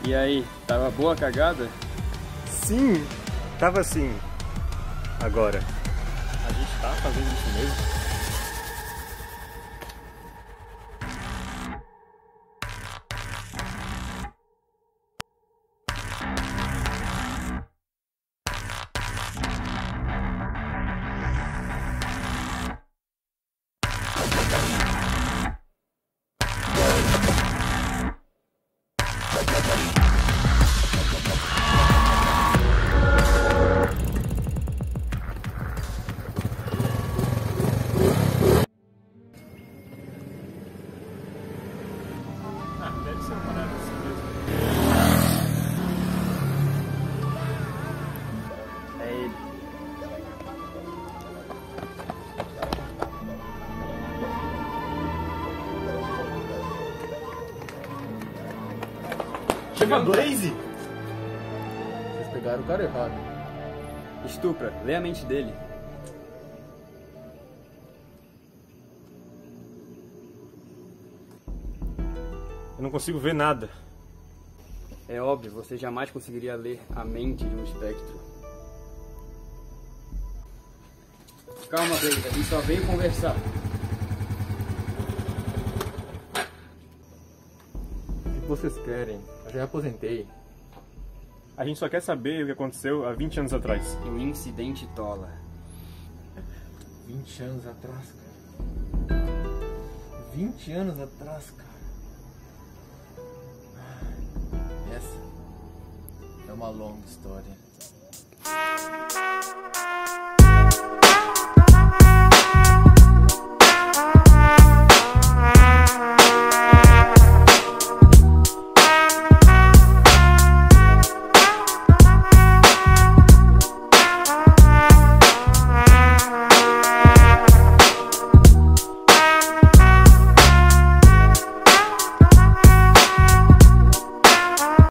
E aí, tava boa a cagada? Sim, tava sim. Agora. A gente tá fazendo isso mesmo? Deve ser uma parada assim mesmo. É ele. Chama Blaze? Vocês pegaram o cara errado. Estupra, lê a mente dele. Eu não consigo ver nada. É óbvio, você jamais conseguiria ler a mente de um espectro. Calma, Blaze, a gente só veio conversar. O que vocês querem? Eu já aposentei. A gente só quer saber o que aconteceu há 20 anos atrás. Um incidente tola. 20 anos atrás, cara. 20 anos atrás, cara. Essa é uma longa história.